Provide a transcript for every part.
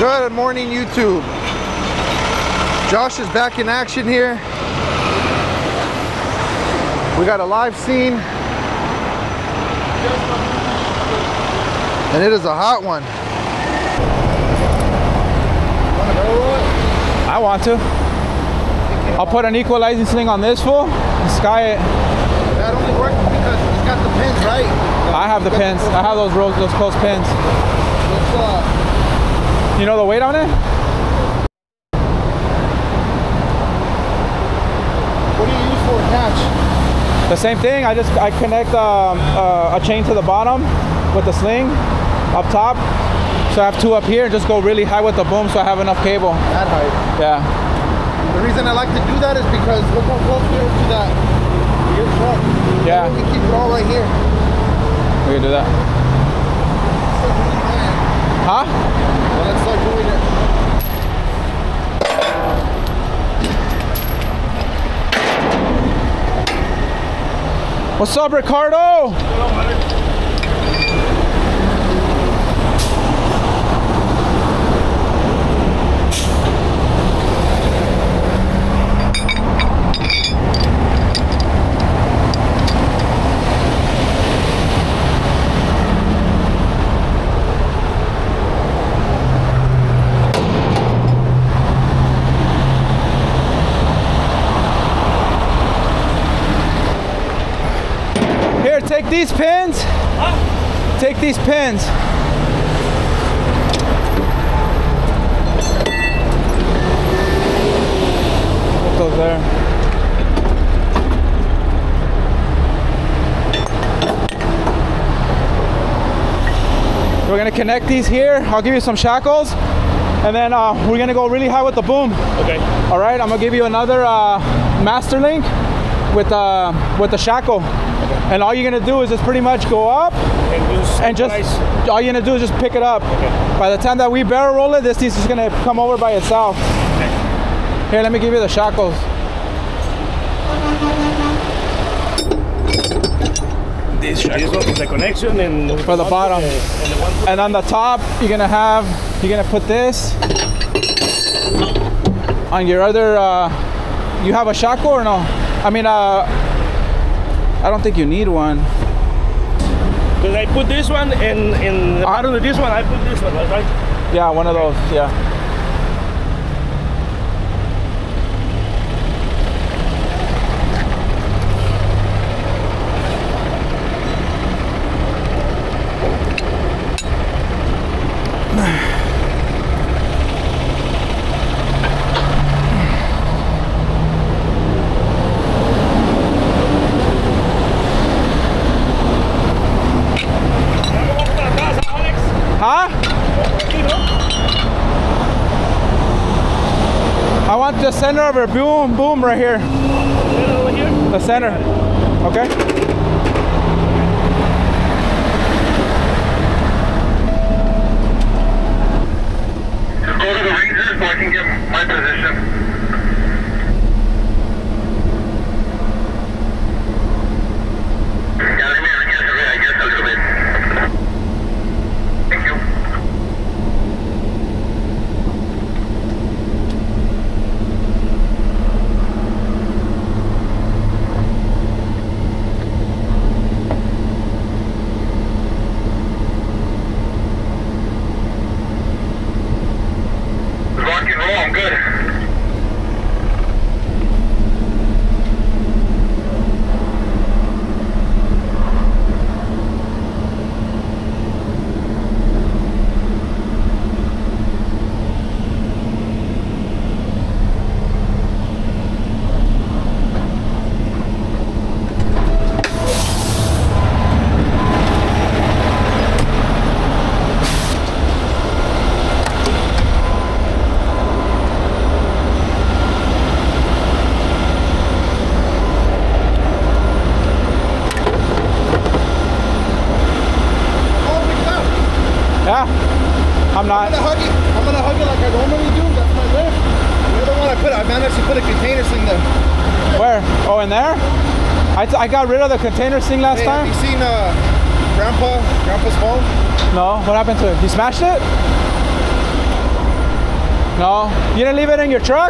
Good morning, YouTube. Josh is back in action here. We got a live scene. And it is a hot one. I want to. I'll put an equalizing sling on this fool and sky it. That only works because it's got the pins, right? I have the pins. I have those close pins. You know the weight on it? What do you use for attach? The same thing. I connect a chain to the bottom with the sling up top. So I have two up here and just go really high with the boom so I have enough cable. That height? Yeah. The reason I like to do that is because look how close we are to that your truck. Yeah. We keep it all right here. We can do that. Huh? Well, let's start doing it. What's up, Ricardo? Take these pins. Huh? Take these pins. Put those there. We're gonna connect these here. I'll give you some shackles, and then we're gonna go really high with the boom. Okay. All right. I'm gonna give you another master link with the shackle. And all you're gonna do is just pretty much go up and just all you're gonna do is just pick it up. Okay. By the time that we barrel roll it, this thing's just gonna come over by itself. Okay. Here, let me give you the shackles. This one is the connection and for the bottom. And on the top, you're gonna put this on your other. You have a shackle or no? I mean, I don't think you need one. Because I put this one and in the bottom of this one, I put this one, right? Yeah, one of those, yeah. Huh? I want the center of her boom right here. Over here? The center. Okay. Go to the Rangers so I can get my position. I guess a little bit. Thank you. Rock and roll, I'm good. Yeah. I'm not. I'm gonna hug it like I normally do. That's my lift. The other one I managed to put a container thing there. Where? Oh, in there? I got rid of the container thing last time. Have you seen Grandpa's phone? No. What happened to it? He smashed it? No? You didn't leave it in your truck?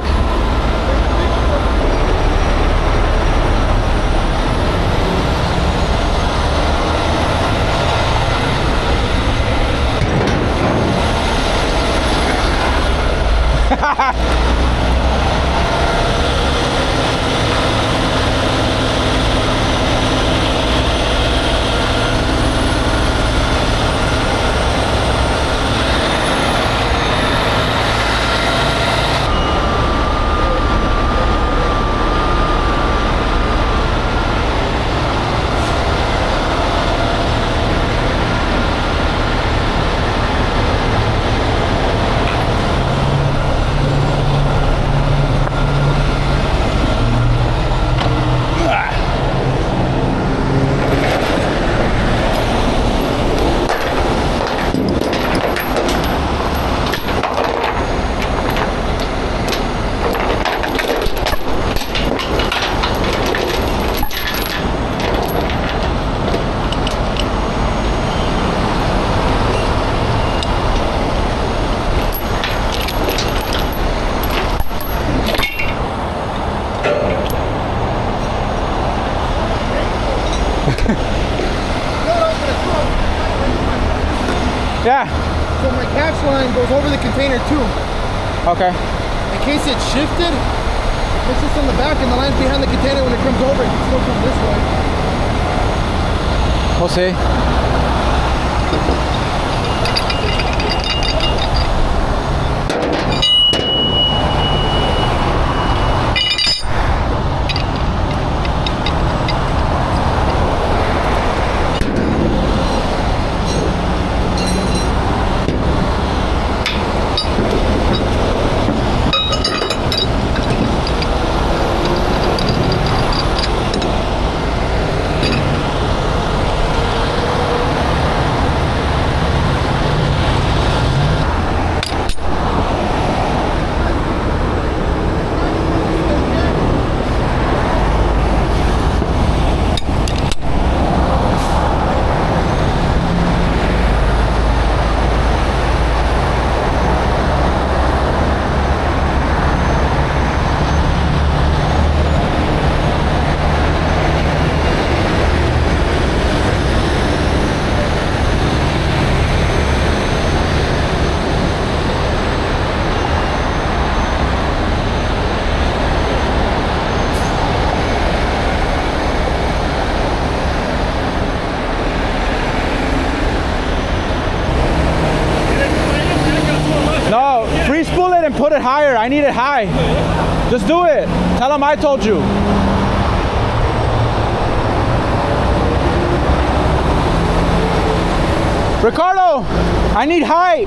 Yeah. So my catch line goes over the container too. Okay. In case it's shifted, it's just on the back and the line's behind the container. When it comes over, it can still come this way. We'll see. And put it higher. I need it high. Just do it. Tell them I told you. Ricardo, I need height.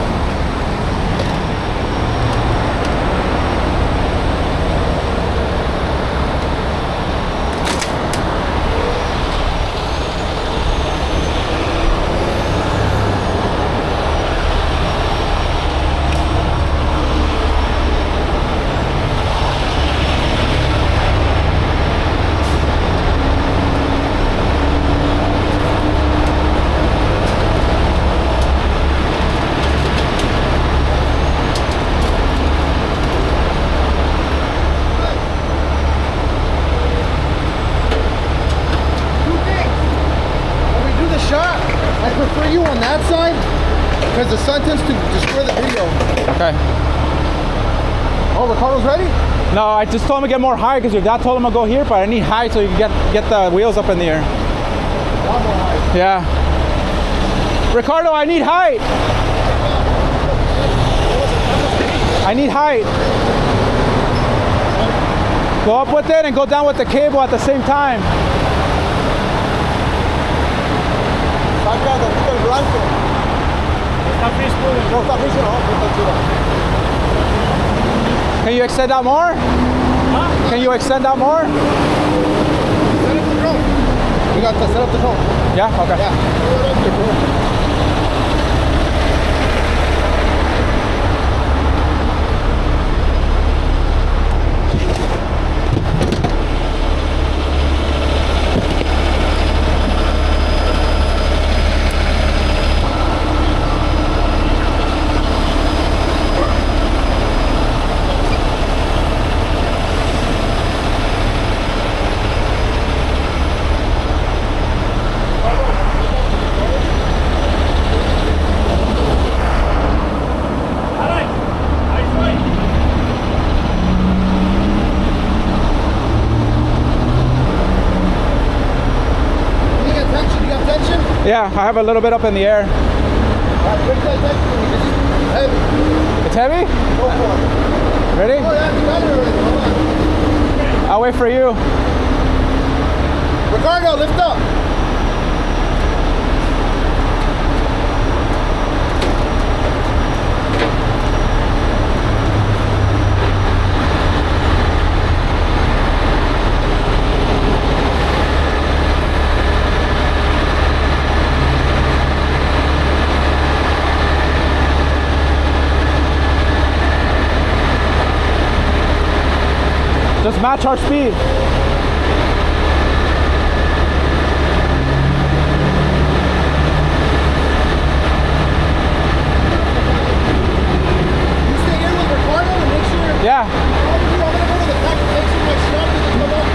Because the sun tends to destroy the video. Okay. Oh, Ricardo's ready? No, I just told him to get more high because your dad told him to go here, but I need high so you can get the wheels up in the air. A lot more high. Yeah. Ricardo, I need height. I need height. Go up with it and go down with the cable at the same time. Can you extend out more? Huh? Can you extend out more? Set up the drone. We got to set up the drone. Yeah? Okay. Yeah. Yeah, I have a little bit up in the air. It's heavy? Go for it. Ready? Oh, yeah, you got it already. Hold on. I'll wait for you. Ricardo, lift up. Just match our speed. You stay in with Ricardo and make sure. Yeah. I'm gonna go to the back and make sure my shop doesn't come up.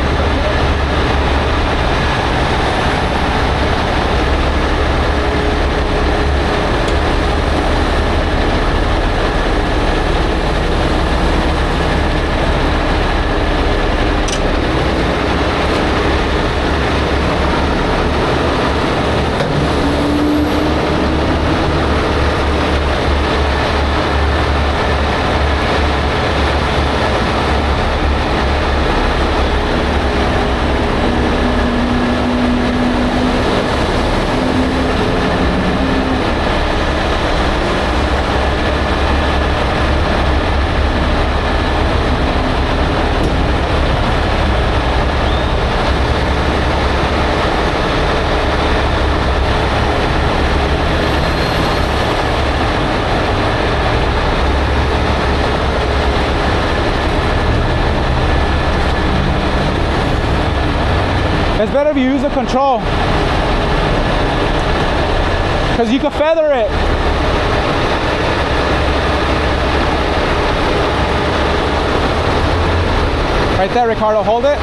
It's better if you use the control, because you can feather it. Right there, Ricardo, hold it.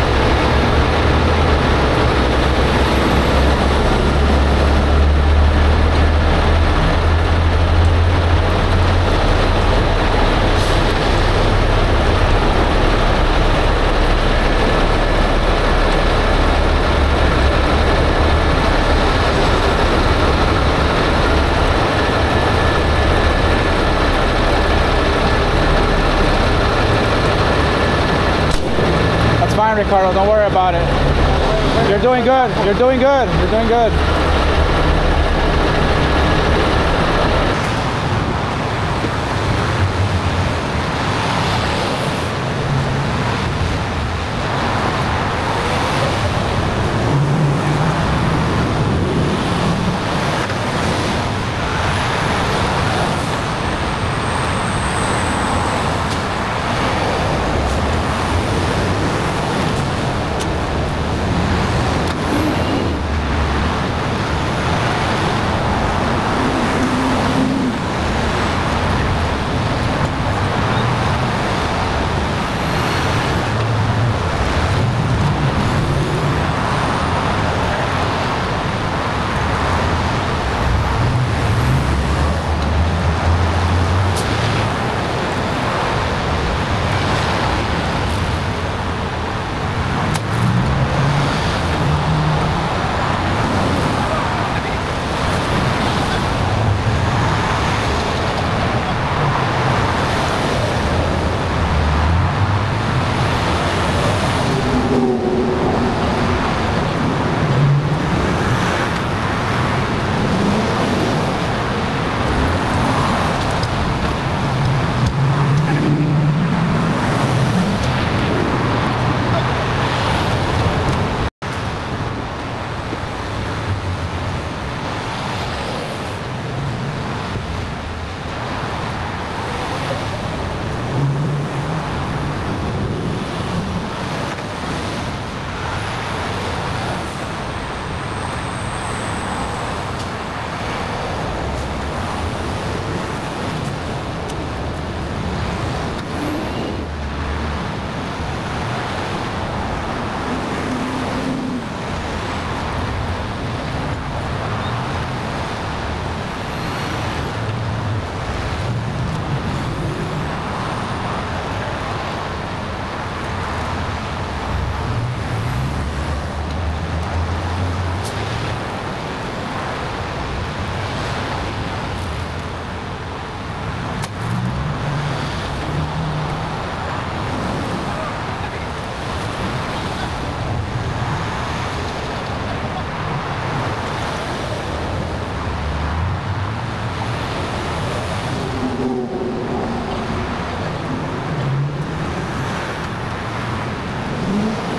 Fine, Ricardo, don't worry about it. You're doing good. You're doing good. You're doing good.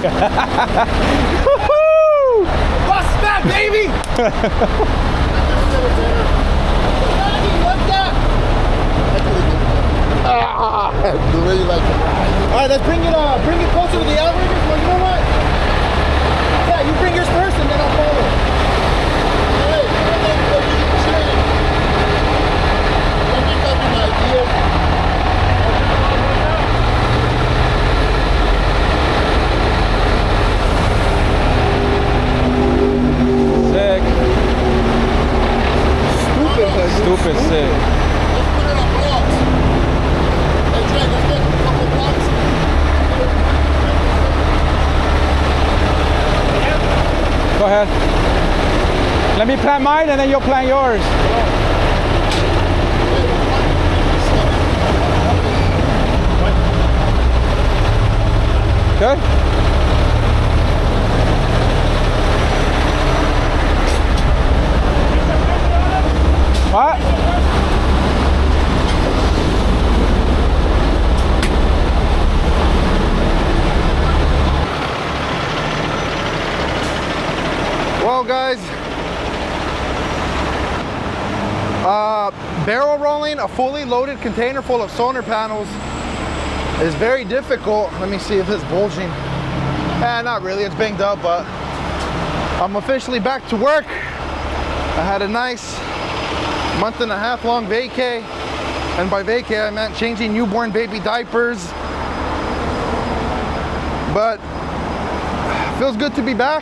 Bust back, baby! The way you like it. All right, let's bring it closer to the elevator. Well, you know what? Yeah, you bring yours first and then I'll follow. Hey, I think that'd be my idea. Sick. Stupid sick. Let's put it on blocks. Hey, Jay, let's get a couple blocks. Go ahead. Let me plant mine and then you'll plant yours. Good? What? Well, guys, barrel rolling a fully loaded container full of solar panels is very difficult. Let me see if it's bulging. Not really, it's banged up, but I'm officially back to work. I had a nice month-and-a-half long vacay, and by vacay I meant changing newborn baby diapers, but feels good to be back.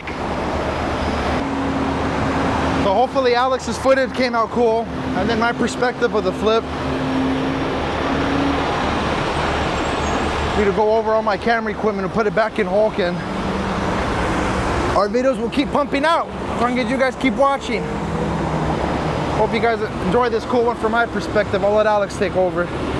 So hopefully Alex's footage came out cool, and then my perspective of the flip. Need to go over all my camera equipment and put it back in Hulk, and our videos will keep pumping out as long as you guys keep watching. Hope you guys enjoy this cool one from my perspective. I'll let Alex take over.